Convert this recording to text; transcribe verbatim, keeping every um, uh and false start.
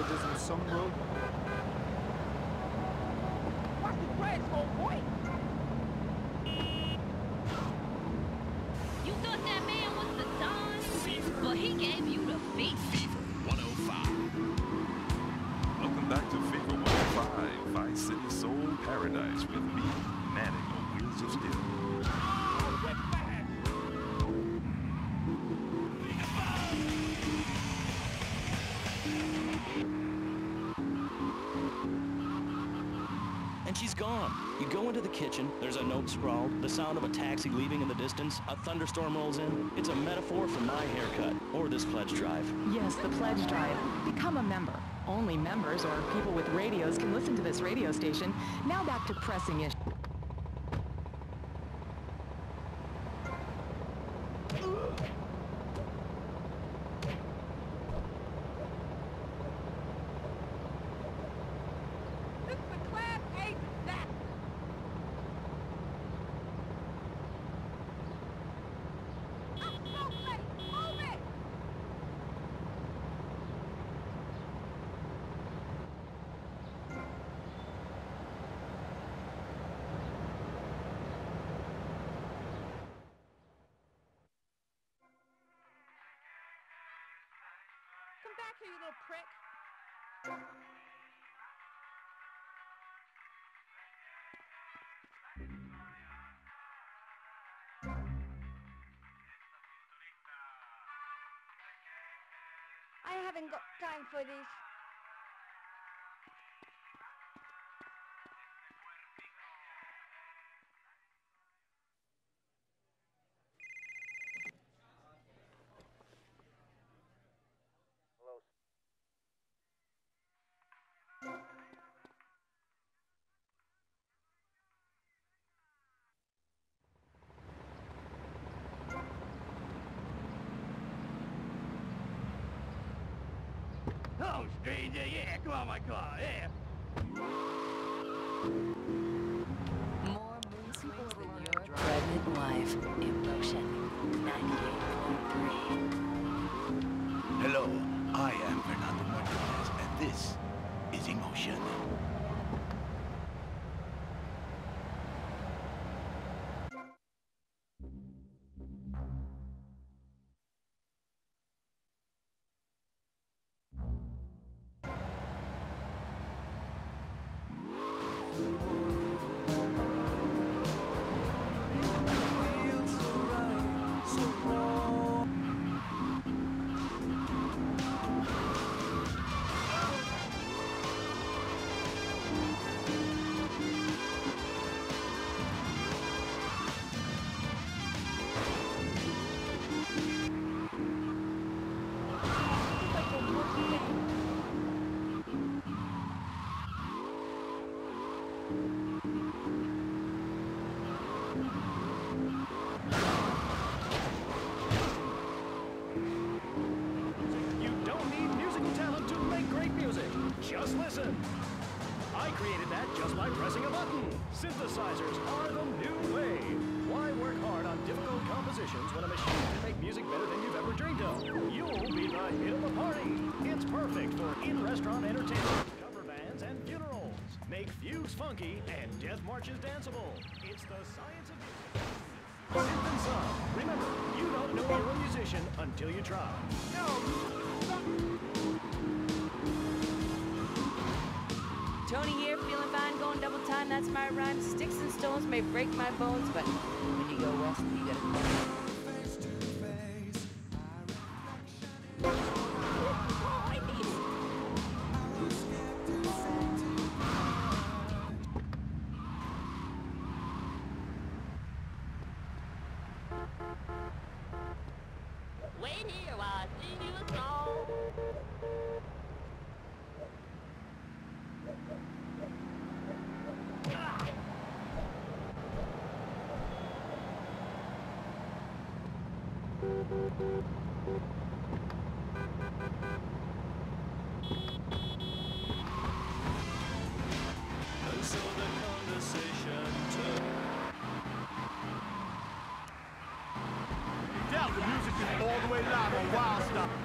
Parallelism Songbook. Watch the grass, old boy! You thought that man was the Don? But he gave you the feet. Fever one oh five. Welcome back to Fever one oh five, Vice City Soul Paradise with me, Manning on Wheels of Steel. And she's gone. You go into the kitchen, there's a note scrawled, the sound of a taxi leaving in the distance, a thunderstorm rolls in. It's a metaphor for my haircut, or this pledge drive. Yes, the pledge drive. Become a member. Only members or people with radios can listen to this radio station. Now back to pressing issues. Come back here, you little prick. I haven't got time for this. Oh, stranger, yeah, come on, my car, yeah. More moon swings than your pregnant wife. Emotion ninety-eight point three. Hello, I am Fernando Martinez, and this is Emotion. Just listen. I created that just by pressing a button. Synthesizers are the new way. Why work hard on difficult compositions when a machine can make music better than you've ever dreamed of? You'll be the hit of the party. It's perfect for in-restaurant entertainment, cover bands, and funerals. Make fugues funky and death marches danceable. It's the science of music. Synth and Son. Remember, you don't know you're a musician until you try. No. Tony here, feeling fine, going double time, that's my rhyme. Sticks and stones may break my bones, but when you go west, you gotta go. Face to face, Wait here while I sing you a song. And so the conversation took. Doubt the music is all the way live on Wild Stop.